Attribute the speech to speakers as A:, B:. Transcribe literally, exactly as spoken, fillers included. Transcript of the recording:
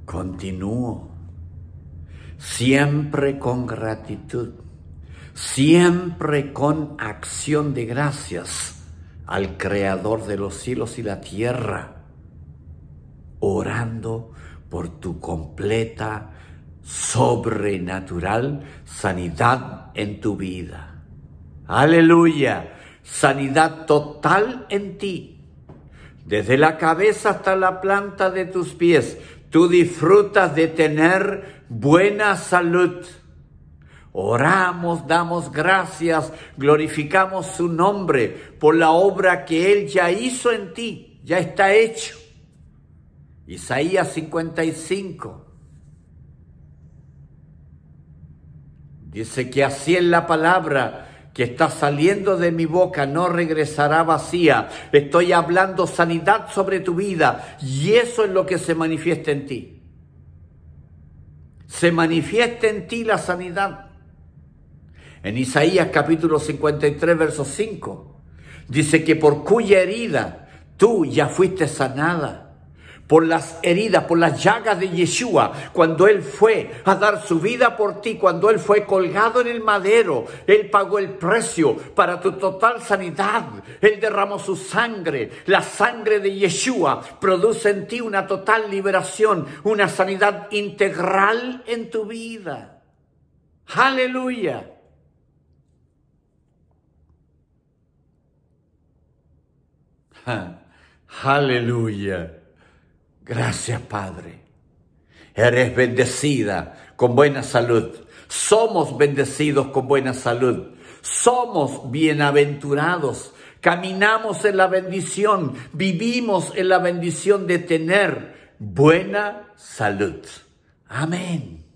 A: continúo, siempre con gratitud, siempre con acción de gracias al Creador de los cielos y la tierra, orando por tu completa, sobrenatural sanidad en tu vida. Aleluya, sanidad total en ti. Desde la cabeza hasta la planta de tus pies, tú disfrutas de tener buena salud. Oramos, damos gracias, glorificamos su nombre por la obra que Él ya hizo en ti, ya está hecho. Isaías cincuenta y cinco dice que así es la palabra que está saliendo de mi boca, no regresará vacía. Estoy hablando sanidad sobre tu vida y eso es lo que se manifiesta en ti. Se manifiesta en ti la sanidad. En Isaías capítulo cincuenta y tres, verso cinco, dice que por cuya herida tú ya fuiste sanada. Por las heridas, por las llagas de Yeshua, cuando Él fue a dar su vida por ti, cuando Él fue colgado en el madero, Él pagó el precio para tu total sanidad. Él derramó su sangre. La sangre de Yeshua produce en ti una total liberación, una sanidad integral en tu vida. ¡Aleluya! ¡Aleluya! Gracias, Padre. Eres bendecida con buena salud. Somos bendecidos con buena salud. Somos bienaventurados. Caminamos en la bendición. Vivimos en la bendición de tener buena salud. Amén.